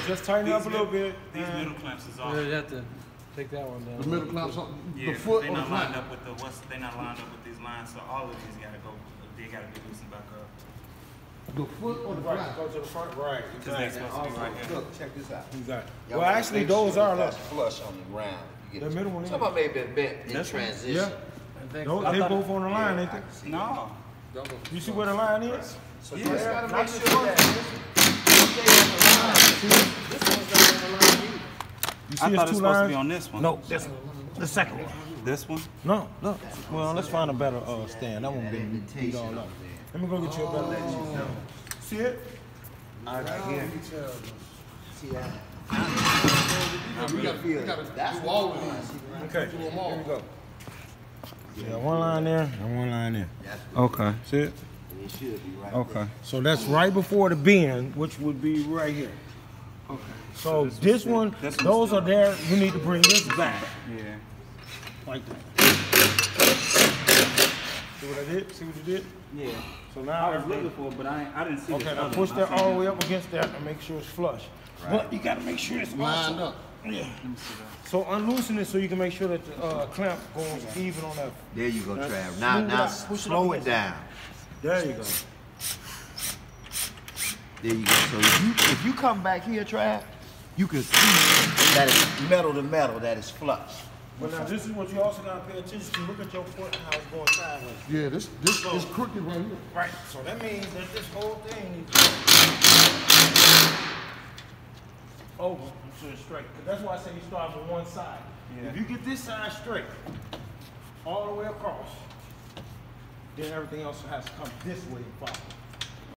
just tighten up a little bit. These middle clamps is off. You have to take that one down. The middle clamps, Yeah, the foot they or the not lined clamp? up with the they not lined up with these lines, so all of these gotta go. They gotta be loosened back up. The foot or the Right, clamp? go to the front, right. Because they're supposed to be right here. Look, check this out. Exactly. Y'all Well, wanna actually, make those sure are, that's look. flush on the ground. You The get middle one is. some of them may have been bent in This one? transition. Yeah. I think Those, so. they both on the line, ain't I they? can see No. You see where the line is? So Yeah, you just gotta not make this sure one. that you stay on the line. This one's not on the line either. You see I thought it's it's two supposed to be lines? on this one. No, this the second one. This one? No, no. Well, let's find a better stand. That one been beat all up. Let me go get you a better. See it? Right here. See that? We gotta do all of these. Okay. Do them all. Here we go. Yeah, one line there and one line there. Okay. See it? It should be right Okay. So that's right before the bend, which would be right here. Okay. So this one, those are there. You need to bring this back Yeah. like that. See what I did? See what you did? Yeah. So I now was looking for it, but I didn't see okay, this now other push one. that I seen all the it. way up against that and make sure it's flush. But you gotta make sure it's Lined also, up. yeah. Let me see that. So unloosen it so you can make sure that the clamp goes even on that. There you go, Now, Trav. smooth Now, it now out. Push it slow up it against down. There you go. There you go. So if you come back here, Trav, you can see that it's metal to metal, that it's flush. But now this is what you also gotta pay attention to. Look at your foot and how it's going sideways. Yeah, this is crooked right here. Right. So that means that this whole thing is over so it's straight. 'Cause that's why I say you start from one side. Yeah. If you get this side straight, all the way across, then everything else has to come this way and follow.